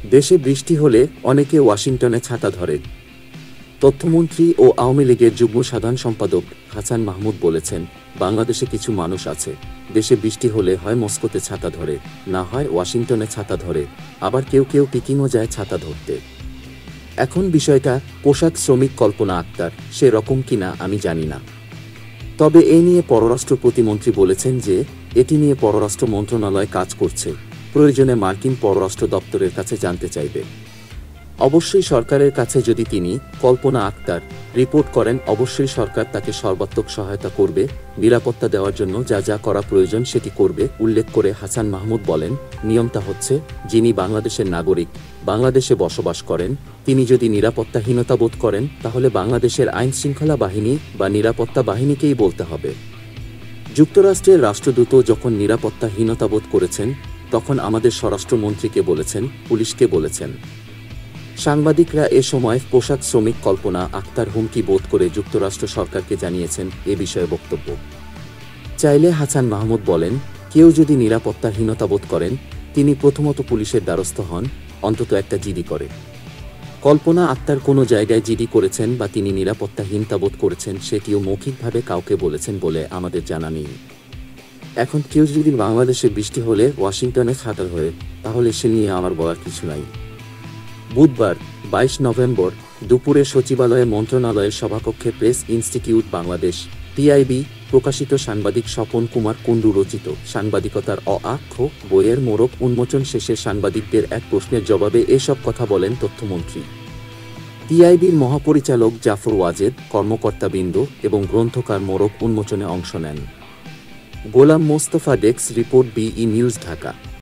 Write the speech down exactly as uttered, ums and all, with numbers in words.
দেশে বৃষ্টি হলে অনেকে ওয়াশিংটনে ছাতা ধরে। তথ্যমন্ত্রী ও আওয়ামী লীগের যুগ্ম সাধারণ সম্পাদক হাসান মাহমুদ বলেছেন, বাংলাদেশে কিছু মানুষ আছে, দেশে বৃষ্টি হলে হয় মস্কোতে ছাতা ধরে, না হয় ওয়াশিংটনে ছাতা ধরে, আবার কেউ কেউ পিকিংও যায় ছাতা ধরতে। এখন বিষয়টা পোশাক শ্রমিক কল্পনা আক্তার সে রকম কিনা আমি জানি না, তবে এ নিয়ে পররাষ্ট্র প্রতিমন্ত্রী বলেছেন যে এটি নিয়ে পররাষ্ট্র মন্ত্রণালয় কাজ করছে, প্রয়োজনে মার্কিন পররাষ্ট্র দপ্তরের কাছে জানতে চাইবে। অবশ্যই সরকারের কাছে যদি তিনি কল্পনা আক্তার রিপোর্ট করেন, অবশ্যই সরকার তাকে সর্বাত্মক সহায়তা করবে, নিরাপত্তা দেওয়ার জন্য যা যা করা প্রয়োজন সেটি করবে। উল্লেখ করে হাসান মাহমুদ বলেন, নিয়মটা হচ্ছে যিনি বাংলাদেশের নাগরিক, বাংলাদেশে বসবাস করেন, তিনি যদি নিরাপত্তাহীনতা বোধ করেন তাহলে বাংলাদেশের আইন শৃঙ্খলা বাহিনী বা নিরাপত্তা বাহিনীকেই বলতে হবে। যুক্তরাষ্ট্রের রাষ্ট্রদূত যখন নিরাপত্তাহীনতা বোধ করেছেন তখন আমাদের স্বরাষ্ট্রমন্ত্রীকে বলেছেন, পুলিশকে বলেছেন। সাংবাদিকরা এ সময় পোশাক শ্রমিক কল্পনা আক্তার হুমকি বোধ করে যুক্তরাষ্ট্র সরকারকে জানিয়েছেন এ বিষয়ে বক্তব্য চাইলে হাসান মাহমুদ বলেন, কেউ যদি নিরাপত্তাহীনতা বোধ করেন তিনি প্রথমত পুলিশের দ্বারস্থ হন, অন্তত একটা জিডি করে। কল্পনা আক্তার কোনো জায়গায় জিডি করেছেন বা তিনি নিরাপত্তাহীনতা বোধ করেছেন সেটিও মৌখিকভাবে কাউকে বলেছেন বলে আমাদের জানা নেই। এখন কেউ যদি বাংলাদেশে বৃষ্টি হলে ওয়াশিংটনে ছাতা হয়ে, তাহলে সে নিয়ে আমার বলার কিছু নাই। বুধবার বাইশ নভেম্বর দুপুরে সচিবালয়ে মন্ত্রণালয়ের সভাকক্ষে প্রেস ইনস্টিটিউট বাংলাদেশ পিআইবি প্রকাশিত সাংবাদিক স্বপন কুমার কুণ্ডু রচিত সাংবাদিকতার অ আ খ বইয়ের মোড়ক উন্মোচন শেষে সাংবাদিকদের এক প্রশ্নের জবাবে এসব কথা বলেন তথ্যমন্ত্রী। পিআইবির মহাপরিচালক জাফর ওয়াজেদ, কর্মকর্তাবৃন্দ এবং গ্রন্থকার মোড়ক উন্মোচনে অংশ নেন। গোলাম মোস্তফা, ডেস্ক রিপোর্ট, বিই নিউজ, ঢাকা।